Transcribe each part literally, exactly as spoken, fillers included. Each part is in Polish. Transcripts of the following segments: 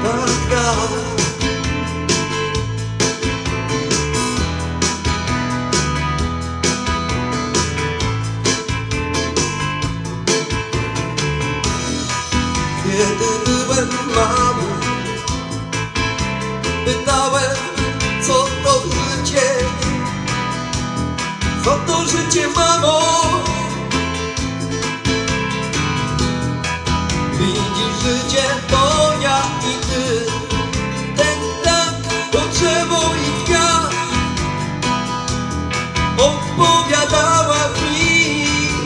tak, tak. Kiedy byłem mały, pytałem, co to życie, co to życie, mamo? Widzisz, życie to ja i ty, ten tak potrzebą i dnia. Opowiadała mi,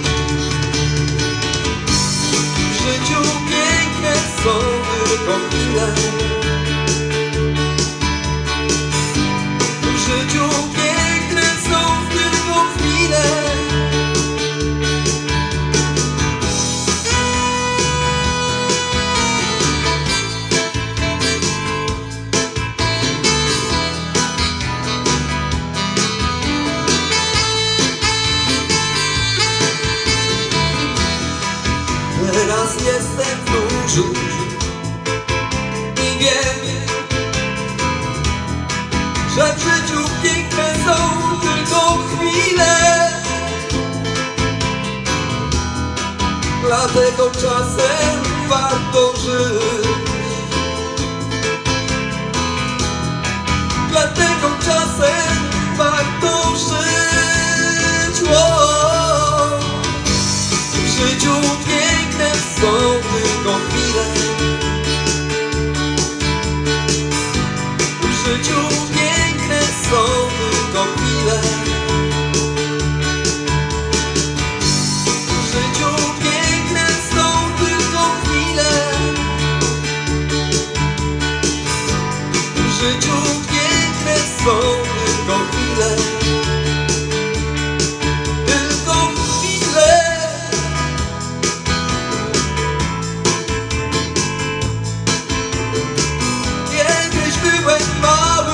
w życiu piękne są tylko chwile, w życiu piękne są tylko chwile. Teraz jestem duży i wiem, że w życiu piękne są tylko chwile. Dlatego czasem warto żyć, dlatego czasem warto żyć. Wow. W życiu piękne są tylko chwile, w życiu piękne są tylko chwile, w życiu piękne są tylko chwile, w życiu piękne są tylko chwile, tylko chwile. Kiedyś byłem mały,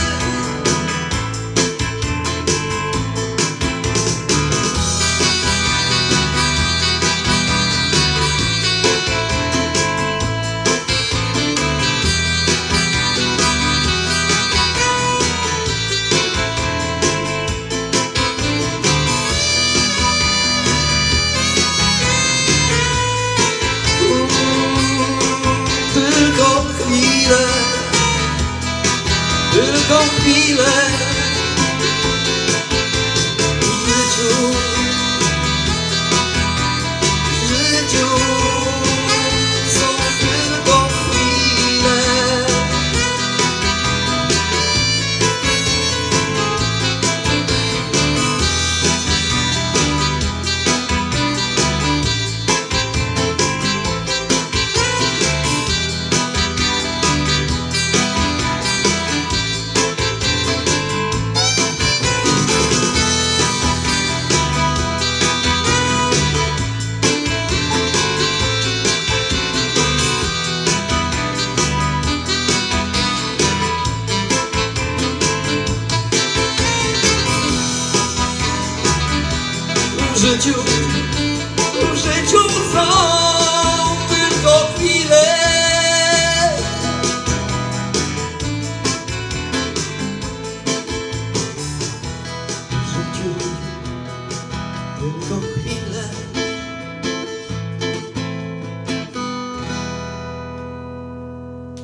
tylko chwilę, tylko chwilę. W życiu, w życiu są tylko chwile. W życiu, w życiu są